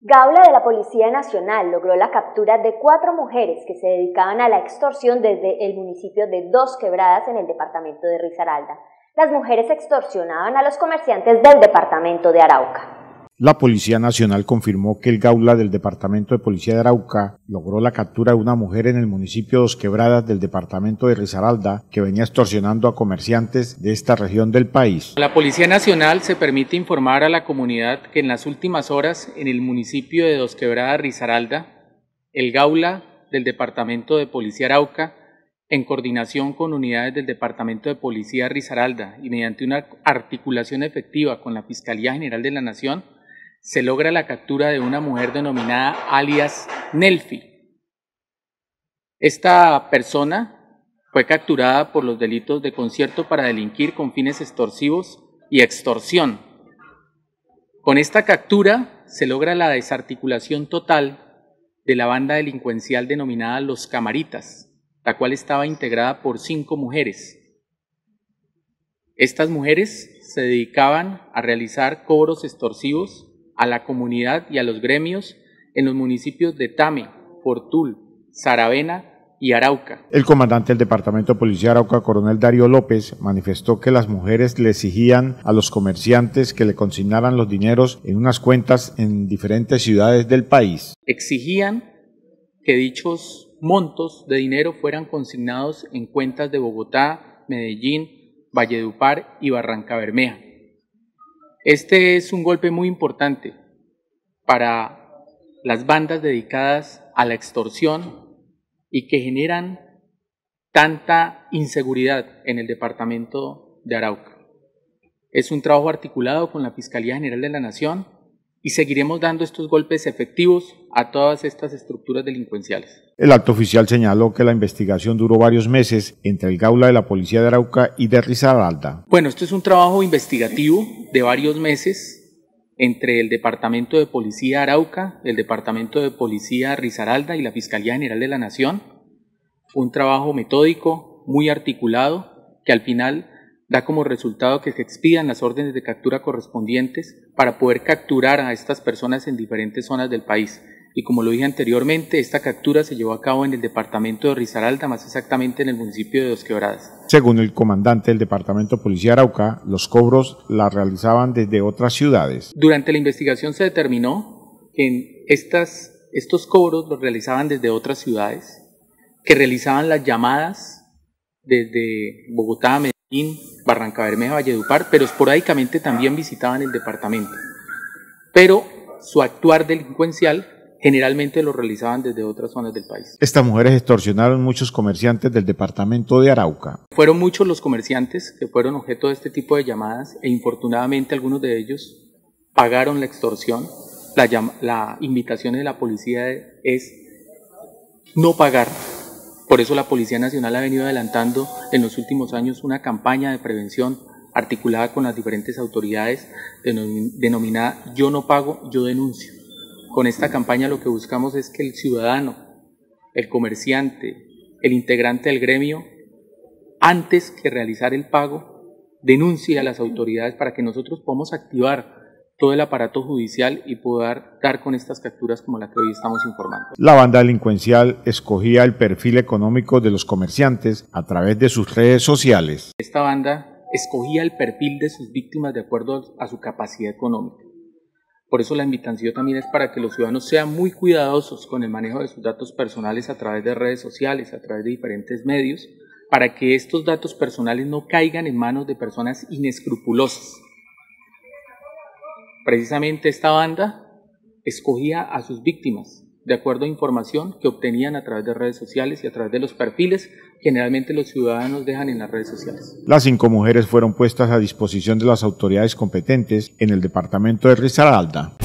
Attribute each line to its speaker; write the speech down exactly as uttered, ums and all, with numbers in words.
Speaker 1: Gaula de la Policía Nacional logró la captura de cuatro mujeres que se dedicaban a la extorsión desde el municipio de Dos Quebradas en el departamento de Risaralda. Las mujeres extorsionaban a los comerciantes del departamento de Arauca.
Speaker 2: La Policía Nacional confirmó que el Gaula del Departamento de Policía de Arauca logró la captura de una mujer en el municipio de Dos Quebradas del departamento de Risaralda que venía extorsionando a comerciantes de esta región del país.
Speaker 3: La Policía Nacional se permite informar a la comunidad que en las últimas horas en el municipio de Dos Quebradas, Risaralda, el Gaula del Departamento de Policía Arauca, en coordinación con unidades del Departamento de Policía Risaralda y mediante una articulación efectiva con la Fiscalía General de la Nación, se logra la captura de una mujer denominada alias Nelfi. Esta persona fue capturada por los delitos de concierto para delinquir con fines extorsivos y extorsión. Con esta captura se logra la desarticulación total de la banda delincuencial denominada Los Camaritas, la cual estaba integrada por cinco mujeres. Estas mujeres se dedicaban a realizar cobros extorsivos a la comunidad y a los gremios en los municipios de Tame, Fortul, Saravena y Arauca.
Speaker 2: El comandante del Departamento de Policía de Arauca, coronel Darío López, manifestó que las mujeres le exigían a los comerciantes que le consignaran los dineros en unas cuentas en diferentes ciudades del país.
Speaker 3: Exigían que dichos montos de dinero fueran consignados en cuentas de Bogotá, Medellín, Valledupar y Barrancabermeja. Este es un golpe muy importante para las bandas dedicadas a la extorsión y que generan tanta inseguridad en el departamento de Arauca. Es un trabajo articulado con la Fiscalía General de la Nación y seguiremos dando estos golpes efectivos a todas estas estructuras delincuenciales.
Speaker 2: El alto oficial señaló que la investigación duró varios meses entre el Gaula de la Policía de Arauca y de Risaralda.
Speaker 3: Bueno, esto es un trabajo investigativo de varios meses entre el Departamento de Policía Arauca, el Departamento de Policía Risaralda y la Fiscalía General de la Nación. Un trabajo metódico, muy articulado, que al final da como resultado que se expidan las órdenes de captura correspondientes para poder capturar a estas personas en diferentes zonas del país. Y como lo dije anteriormente, esta captura se llevó a cabo en el departamento de Risaralda, más exactamente en el municipio de Dos Quebradas.
Speaker 2: Según el comandante del Departamento de Policía de Arauca, los cobros la realizaban desde otras ciudades.
Speaker 3: Durante la investigación se determinó que en estas, estos cobros los realizaban desde otras ciudades, que realizaban las llamadas desde Bogotá, Medellín, Barrancabermeja, Valledupar, pero esporádicamente también visitaban el departamento. Pero su actuar delincuencial generalmente lo realizaban desde otras zonas del país.
Speaker 2: Estas mujeres extorsionaron muchos comerciantes del departamento de Arauca.
Speaker 3: Fueron muchos los comerciantes que fueron objeto de este tipo de llamadas e infortunadamente algunos de ellos pagaron la extorsión. La, la invitación de la policía es no pagar. Por eso la Policía Nacional ha venido adelantando en los últimos años una campaña de prevención articulada con las diferentes autoridades denominada Yo no pago, yo denuncio. Con esta campaña lo que buscamos es que el ciudadano, el comerciante, el integrante del gremio, antes que realizar el pago, denuncie a las autoridades para que nosotros podamos activar todo el aparato judicial y poder dar con estas capturas como la que hoy estamos informando.
Speaker 2: La banda delincuencial escogía el perfil económico de los comerciantes a través de sus redes sociales.
Speaker 3: Esta banda escogía el perfil de sus víctimas de acuerdo a su capacidad económica. Por eso la invitación también es para que los ciudadanos sean muy cuidadosos con el manejo de sus datos personales a través de redes sociales, a través de diferentes medios, para que estos datos personales no caigan en manos de personas inescrupulosas. Precisamente esta banda escogía a sus víctimas de acuerdo a información que obtenían a través de redes sociales y a través de los perfiles que generalmente los ciudadanos dejan en las redes sociales.
Speaker 2: Las cinco mujeres fueron puestas a disposición de las autoridades competentes en el departamento de Risaralda.